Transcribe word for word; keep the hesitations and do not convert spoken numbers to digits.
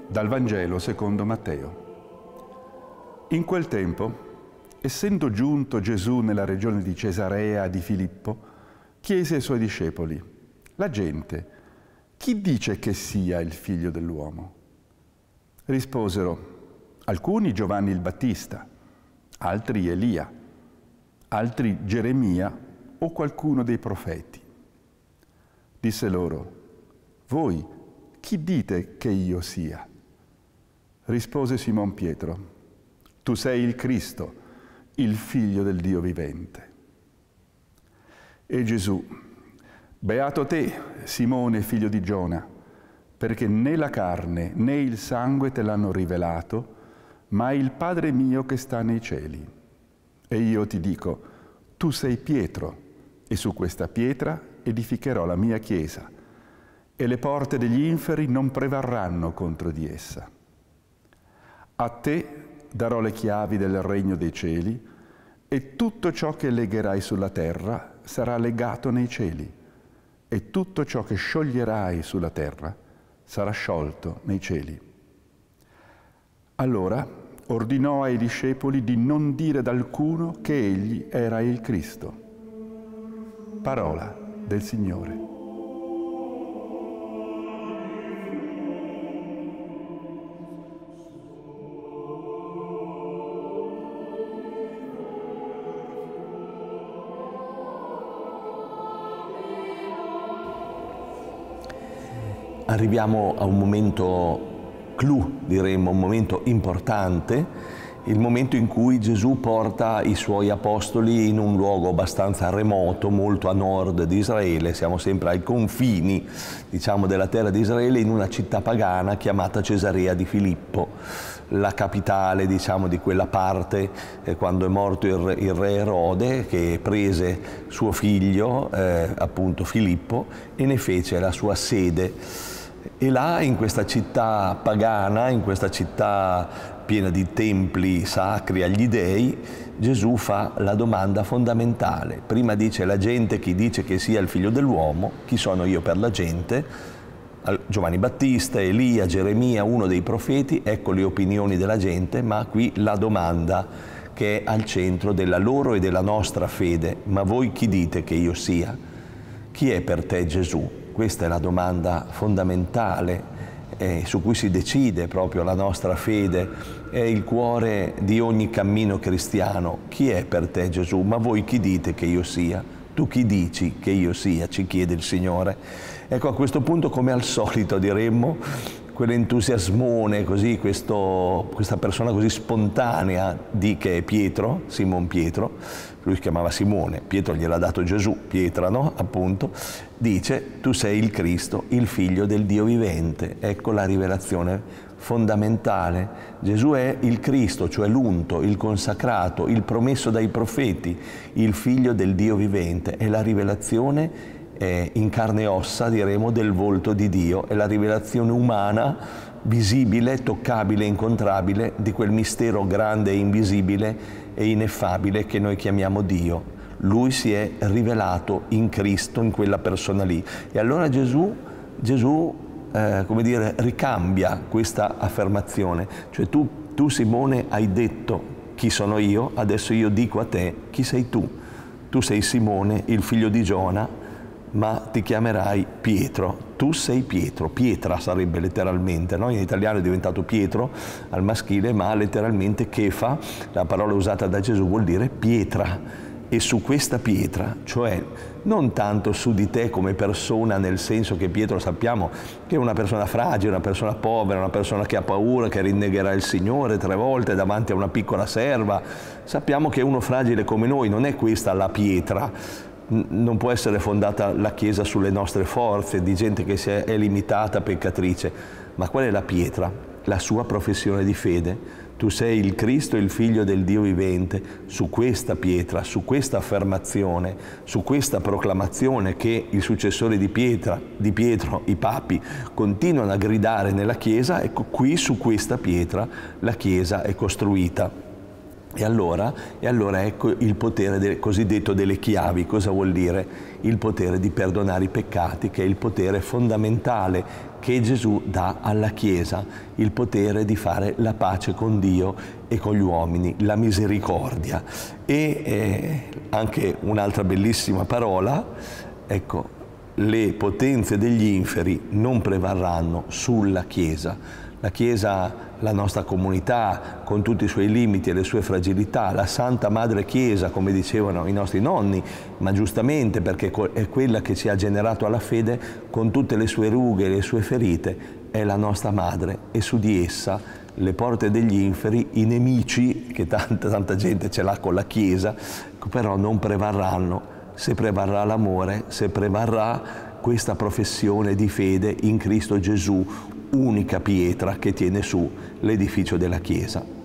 Dal Vangelo secondo Matteo. In quel tempo, essendo giunto Gesù nella regione di Cesarea di Filippo, chiese ai suoi discepoli: la gente, chi dice che sia il figlio dell'uomo? Risposero: alcuni Giovanni il Battista, altri Elia, altri Geremia o qualcuno dei profeti. Disse loro: voi chi dite che io sia? Rispose Simon Pietro: tu sei il Cristo, il figlio del Dio vivente. E Gesù: beato te, Simone, figlio di Giona, perché né la carne né il sangue te l'hanno rivelato, ma il Padre mio che sta nei cieli. E io ti dico: tu sei Pietro, e su questa pietra edificherò la mia chiesa, e le porte degli inferi non prevarranno contro di essa. A te darò le chiavi del regno dei cieli, e tutto ciò che legherai sulla terra sarà legato nei cieli, e tutto ciò che scioglierai sulla terra sarà sciolto nei cieli. Allora ordinò ai discepoli di non dire ad alcuno che egli era il Cristo. Parola del Signore. Arriviamo a un momento clou, diremmo, un momento importante, il momento in cui Gesù porta i suoi apostoli in un luogo abbastanza remoto, molto a nord di Israele. Siamo sempre ai confini, diciamo, della terra di Israele, in una città pagana chiamata Cesarea di Filippo, la capitale, diciamo, di quella parte, eh, quando è morto il re, il re Erode, che prese suo figlio, eh, appunto Filippo, e ne fece la sua sede. E là, in questa città pagana, in questa città piena di templi sacri agli dei, Gesù fa la domanda fondamentale. Prima dice: la gente chi dice che sia il figlio dell'uomo, chi sono io per la gente? Giovanni Battista, Elia, Geremia, uno dei profeti, ecco le opinioni della gente, ma qui la domanda che è al centro della loro e della nostra fede: ma voi chi dite che io sia? Chi è per te Gesù? Questa è la domanda fondamentale eh, su cui si decide proprio la nostra fede, è il cuore di ogni cammino cristiano. Chi è per te Gesù? Ma voi chi dite che io sia? Tu chi dici che io sia? Ci chiede il Signore. Ecco, a questo punto, come al solito diremmo, quell'entusiasmone, così, questo, questa persona così spontanea di che è Pietro, Simon Pietro, lui si chiamava Simone, Pietro gliel'ha dato Gesù, Pietra, no? Appunto, dice: tu sei il Cristo, il figlio del Dio vivente. Ecco la rivelazione fondamentale. Gesù è il Cristo, cioè l'unto, il consacrato, il promesso dai profeti, il figlio del Dio vivente. È la rivelazione eh, in carne e ossa, diremo, del volto di Dio. È la rivelazione umana, visibile, toccabile, incontrabile, di quel mistero grande e invisibile e ineffabile che noi chiamiamo Dio. Lui si è rivelato in Cristo, in quella persona lì. E allora Gesù, Gesù eh, come dire, ricambia questa affermazione. Cioè tu, tu Simone hai detto chi sono io, adesso io dico a te chi sei tu. Tu sei Simone, il figlio di Giona, ma ti chiamerai Pietro. Tu sei Pietro, pietra sarebbe letteralmente, no? In italiano è diventato Pietro al maschile, ma letteralmente Kefa, la parola usata da Gesù, vuol dire pietra. E su questa pietra, cioè non tanto su di te come persona, nel senso che Pietro sappiamo che è una persona fragile, una persona povera, una persona che ha paura, che rinnegherà il Signore tre volte davanti a una piccola serva. Sappiamo che è uno fragile come noi, non è questa la pietra. Non può essere fondata la Chiesa sulle nostre forze, di gente che si è, è limitata, peccatrice. Ma qual è la pietra? La sua professione di fede. Tu sei il Cristo, il Figlio del Dio vivente. Su questa pietra, su questa affermazione, su questa proclamazione che i successori di, Pietra, di Pietro, i papi, continuano a gridare nella Chiesa, ecco, qui su questa pietra la Chiesa è costruita. E allora, e allora ecco il potere del, cosiddetto delle chiavi. Cosa vuol dire? Il potere di perdonare i peccati, che è il potere fondamentale che Gesù dà alla Chiesa, il potere di fare la pace con Dio e con gli uomini, la misericordia. E eh, anche un'altra bellissima parola, ecco, le potenze degli inferi non prevarranno sulla Chiesa. La Chiesa, la nostra comunità, con tutti i suoi limiti e le sue fragilità, la Santa Madre Chiesa, come dicevano i nostri nonni, ma giustamente perché è quella che ci ha generato alla fede, con tutte le sue rughe e le sue ferite, è la nostra Madre, e su di essa le porte degli inferi, i nemici, che tanta, tanta gente ce l'ha con la Chiesa, però non prevarranno, se prevarrà l'amore, se prevarrà questa professione di fede in Cristo Gesù, unica pietra che tiene su l'edificio della Chiesa.